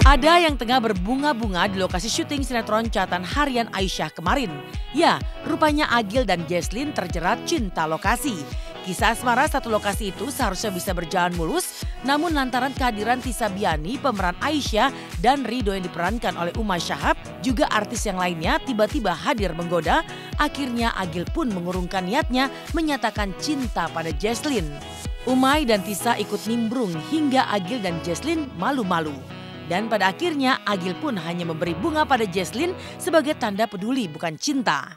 Ada yang tengah berbunga-bunga di lokasi syuting sinetron Catatan Harian Aisyah kemarin. Ya, rupanya Agil dan Jesslyn terjerat cinta lokasi. Kisah asmara satu lokasi itu seharusnya bisa berjalan mulus, namun lantaran kehadiran Tisa Biani, pemeran Aisyah, dan Rido yang diperankan oleh Uma Syahab, juga artis yang lainnya tiba-tiba hadir menggoda, akhirnya Agil pun mengurungkan niatnya menyatakan cinta pada Jesslyn. Umay dan Tisa ikut nimbrung hingga Agil dan Jesslyn malu-malu. Dan pada akhirnya Agil pun hanya memberi bunga pada Jesslyn sebagai tanda peduli bukan cinta.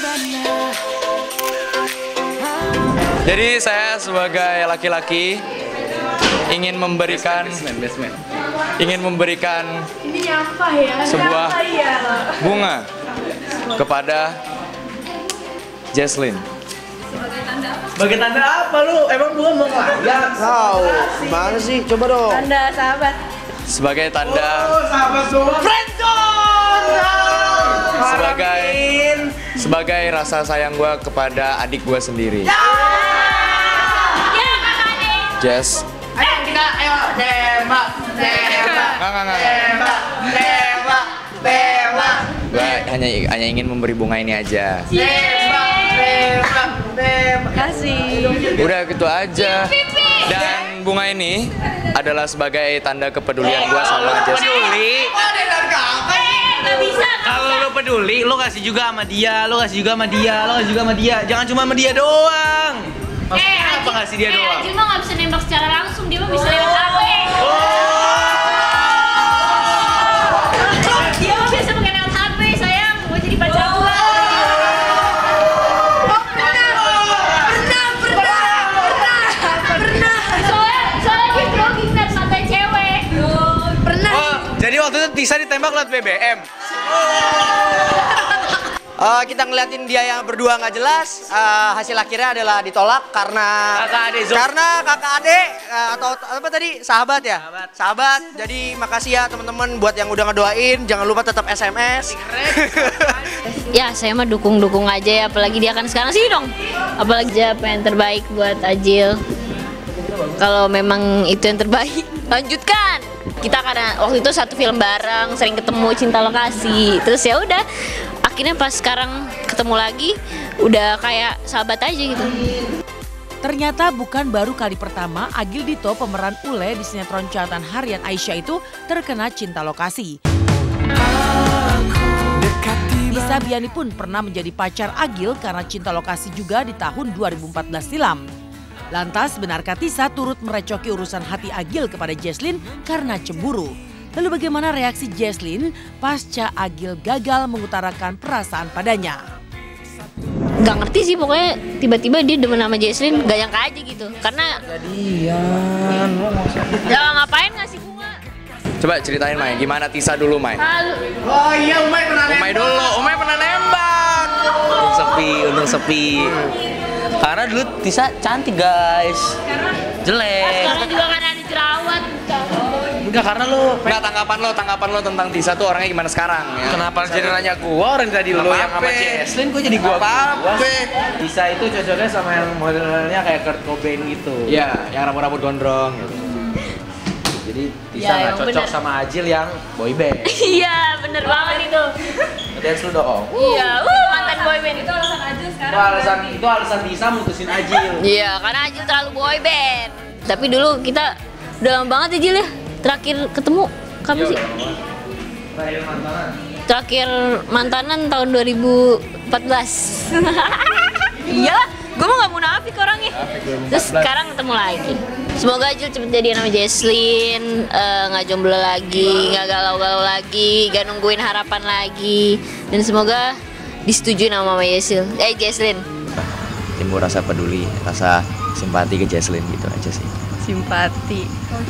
Jadi saya sebagai laki-laki ingin memberikan sebuah bunga kepada Jesslyn. Sebagai tanda apa lu? Emang gua mau ngelajak? Tahu, gimana sih? Coba dong. Tanda sahabat. Sebagai tanda sahabat doang. sebagai rasa sayang gue kepada adik gue sendiri. Jess. Ayo kita, ayo tembak. Gue hanya ingin memberi bunga ini aja. Kasih. Udah gitu aja. Dan bunga ini adalah sebagai tanda kepedulian gue sama Jesslyn. Kalau lo peduli, lo kasih juga sama dia, lo kasih juga sama dia. Jangan cuma sama dia doang. Maksudnya apa ngasih dia doang? Ajil mah nggak bisa nembak secara langsung, dia mah bisa lewat HP. Dia mah bisa pakai lewat HP, sayang. Mau jadi pacar gua. Pernah. Soalnya dia grogging dan santai cewek. Pernah. Oh, jadi waktu itu Tisa ditembak lewat BBM. Kita ngeliatin dia yang berdua nggak jelas, hasil akhirnya adalah ditolak karena kakak adik atau apa tadi sahabat ya? Sahabat. Jadi makasih ya teman-teman buat yang udah ngedoain, jangan lupa tetap SMS. Ya, saya mah dukung-dukung aja ya, apalagi dia kan sekarang sih dong. Apalagi apa yang terbaik buat Ajil. Kalau memang itu yang terbaik, lanjutkan. Kita karena waktu itu satu film bareng, sering ketemu cinta lokasi. Terus ya udah, akhirnya pas sekarang ketemu lagi, udah kayak sahabat aja gitu. Ternyata bukan baru kali pertama Agil Dito, pemeran Ule di sinetron Catatan Harian Aisyah itu terkena cinta lokasi. Tisa Biani pun pernah menjadi pacar Agil karena cinta lokasi juga di tahun 2014 silam. Lantas benarkah Tisa turut merecoki urusan hati Agil kepada Jesslyn karena cemburu? Lalu bagaimana reaksi Jesslyn pasca Agil gagal mengutarakan perasaan padanya? Gak ngerti sih, pokoknya tiba-tiba dia demen sama Jesslyn, gak nyangka aja gitu. Karena Jadian, lo nggak usah. ya ngapain ngasih bunga. Coba ceritain Mai, gimana Tisa dulu Mai? Oh iya, Umay pernah nembak. Umay pernah nembak. Untung sepi. Karena dulu Tisa cantik guys. Jelek. Sekarang juga kan ada jerawat. Enggak, karena lo Nggak, tanggapan lo tentang Tisa tuh orangnya gimana sekarang? Ya? kenapa jadi nanya gua, orang tadi lo yang sama Jesslyn, gua jadi gua. Tisa itu cocoknya sama yang modelnya kayak Kurt Cobain gitu. Iya, yang rambut-rambut gondrong gitu. Jadi Tisa Ya, nggak yang cocok bener. sama Ajil yang boyband. Iya, bener banget itu. Dance lu dong. Iya, mantan boyband itu alasan Ajil sekarang. Itu alasan Tisa mutusin Ajil. Iya, karena Ajil terlalu boyband. Tapi dulu kita udah lama banget Ajil ya. Terakhir ketemu kapan sih? Terakhir mantanan. Terakhir mantanan tahun 2014. Iya, gue mah gak munafik orangnya. Terus sekarang ketemu lagi. Semoga Ajil cepet jadian sama Jesslyn, gak jomblo lagi, gak galau-galau lagi, gak nungguin harapan lagi. Dan semoga disetujui sama Mama Jesslyn. Timbul rasa peduli, rasa simpati ke Jesslyn gitu aja sih. Simpati.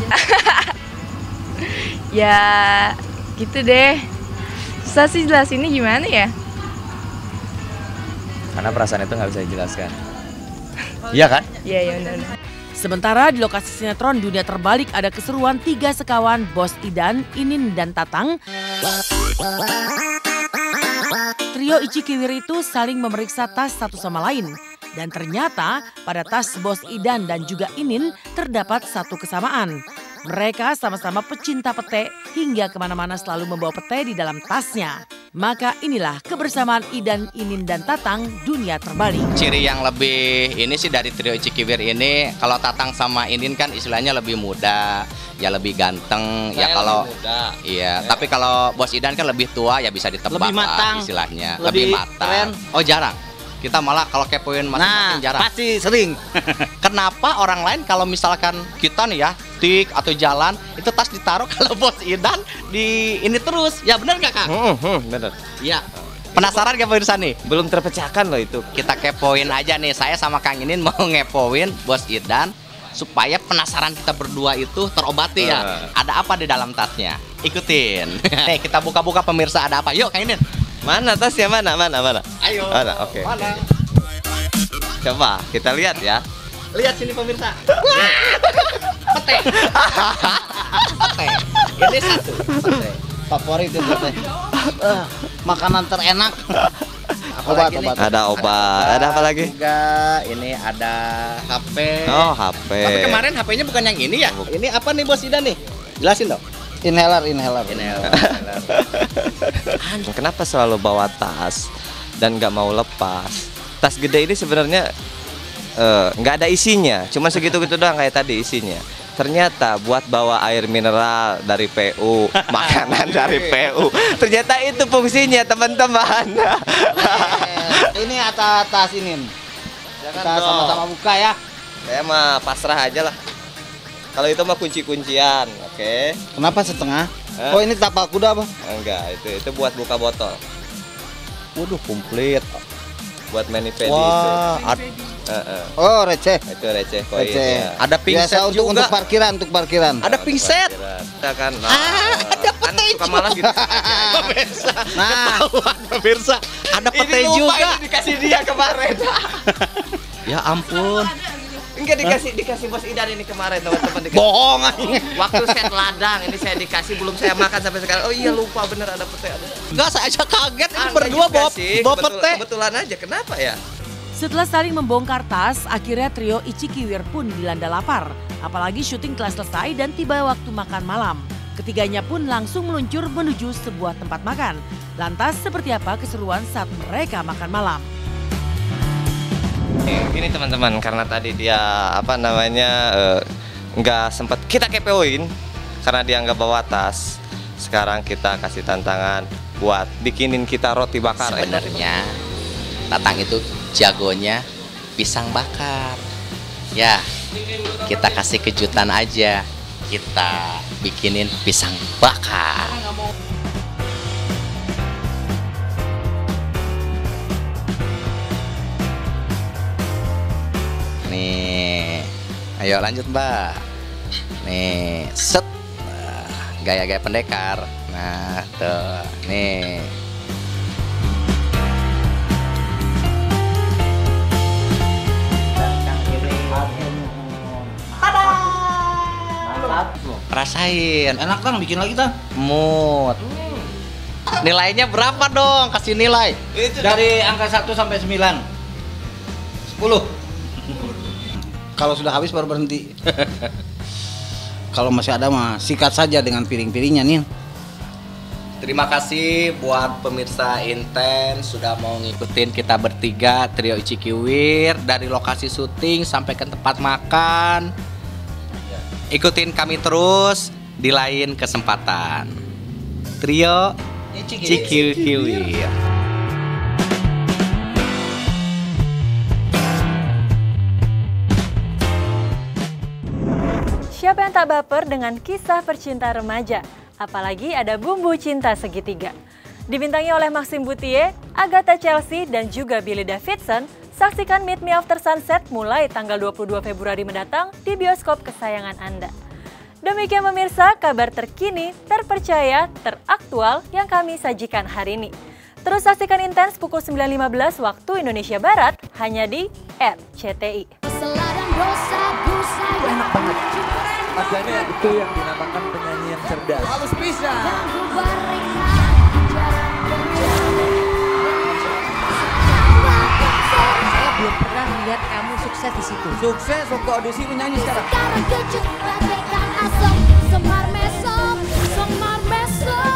Ya gitu deh. Susah sih jelasinnya gimana ya? Karena perasaan itu nggak bisa dijelaskan. Iya kan? Iya ya benar. Sementara di lokasi sinetron Dunia Terbalik ada keseruan 3 sekawan Bos Idan, Inin, dan Tatang. Trio Ici Kiwir itu saling memeriksa tas satu sama lain. Dan ternyata pada tas Bos Idan dan juga Inin terdapat satu kesamaan. Mereka sama-sama pecinta pete hingga kemana-mana selalu membawa pete di dalam tasnya. Maka inilah kebersamaan Idan, Inin, dan Tatang dunia terbalik. Ciri yang lebih ini sih dari trio Ici Kiwir ini, kalau Tatang sama Inin kan istilahnya lebih muda, ya lebih ganteng. Ya kalau iya, tapi kalau Bos Idan kan lebih tua, ya bisa ditebak lebih matang, lah istilahnya, lebih matang. keren. Oh jarang. Kita malah kalau kepoin masing-masing jarang. Pasti sering. Kenapa orang lain kalau misalkan kita nih ya, tik atau jalan, itu tas ditaruh, kalau Bos Idan di ini terus. Ya benar nggak Kang? Bener. Iya. Penasaran gak pemirsa nih? Belum terpecahkan loh itu. Kita kepoin aja nih, saya sama Kang Inin mau ngepoin Bos Idan supaya penasaran kita berdua itu terobati ya. Ada apa di dalam tasnya? Ikutin. Nih kita buka-buka pemirsa, ada apa? Yuk Kang Inin. Mana tasnya? Mana? Ayo. Mana? Oke. Mana? Coba kita lihat ya. Lihat sini pemirsa. Pete. Pete. Ini satu. Pete. Favorit itu teh. Makanan terenak. Obat. Ada obat. Ada apa lagi? Juga ini ada HP. Oh, HP. Tapi kemarin HP-nya bukan yang ini ya? Ini apa nih Bos Idan nih? Jelasin dong. Inhaler. Kenapa selalu bawa tas dan nggak mau lepas? Tas gede ini sebenarnya nggak ada isinya, cuma segitu-gitu doang kayak tadi isinya. Ternyata buat bawa air mineral dari PU, makanan dari PU. Ternyata itu fungsinya teman-teman. Ini atas ini. Kita sama-sama buka ya. Saya mah pasrah aja lah. Kalau itu mah kunci-kuncian, oke. Kenapa setengah? Oh ini tapal kuda apa? Enggak, itu buat buka botol. Waduh, komplit. Buat manipedi Wah, itu. Oh receh. Itu receh koin. Receh. Ya. Ada pingset Biasa juga. untuk parkiran. Ada pingset. Ya kan. Ada pete suka malas gitu. Pemirsa. Nah. Ketahuan pemirsa. Ada pete Ini lupa juga. ini dikasih dia kemarin. Ya ampun. Enggak dikasih Bos Idan ini kemarin teman-teman. Bohong. Waktu set ladang ini saya dikasih, belum saya makan sampai sekarang. Oh iya lupa bener ada pete. Enggak, saya aja kaget ini Ah, berdua enggak bawa juga sih. pete. Kebetulan aja. Kenapa ya? Setelah saling membongkar tas, akhirnya trio Ici Kiwir pun dilanda lapar. Apalagi syuting telah selesai dan tiba waktu makan malam. Ketiganya pun langsung meluncur menuju sebuah tempat makan. Lantas seperti apa keseruan saat mereka makan malam? Gini teman-teman, karena tadi dia nggak sempat kita kepoin karena dia nggak bawa tas. Sekarang kita kasih tantangan buat bikinin kita roti bakar. Sebenarnya Tatang itu jagonya pisang bakar. Ya, kita kasih kejutan aja. Kita bikinin pisang bakar. Nih, ayo lanjut Mbak. Nih, set. Gaya-gaya pendekar. Nah, tuh, nih. Rasain. Enak Tang, bikin lagi Tang. Mood. Nilainya berapa dong? Kasih nilai. Dari angka 1 sampai 9. 10. Kalau sudah habis baru berhenti. Kalau masih ada mah sikat saja dengan piring-piringnya nih. Terima kasih buat pemirsa Intens sudah mau ngikutin kita bertiga trio Ici Kiwir dari lokasi syuting sampai ke tempat makan. Ikutin kami terus di lain kesempatan. Trio Ici Kiwir. Siapa yang tak baper dengan kisah percintaan remaja? Apalagi ada bumbu cinta segitiga. Dibintangi oleh Maxim Boutier, Agatha Chelsea, dan juga Billy Davidson, saksikan Meet Me After Sunset mulai tanggal 22 Februari mendatang di bioskop kesayangan Anda. Demikian pemirsa, kabar terkini, terpercaya, teraktual yang kami sajikan hari ini. Terus saksikan Intens pukul 9.15 waktu Indonesia Barat, hanya di RCTI. Enak banget. Makanya itu yang dinamakan penyanyi yang cerdas. Halus bisa. Saya belum pernah melihat kamu sukses di situ. Sukses waktu audisi menyanyi sekarang. asem, semar mesem, semar mesem.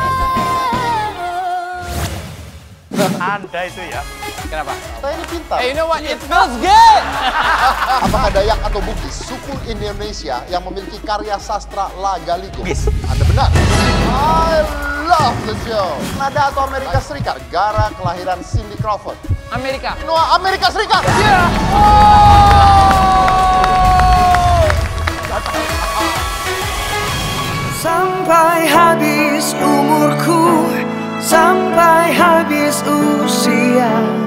Anda itu ya. Kenapa? Saya ini pintar. Hey, you know what? It smells good! Apakah Dayak atau Bugis, suku Indonesia yang memiliki karya sastra La Galigo? Anda benar. I love the show. Kanada atau Amerika Serikat? Negara kelahiran Cindy Crawford. Amerika. Noah, Amerika Serikat. Yeah. Sampai habis umurku, sampai habis usia,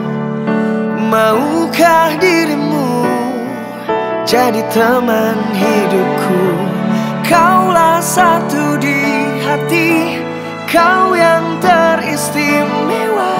maukah dirimu jadi teman hidupku? Kaulah satu di hati, kau yang teristimewa.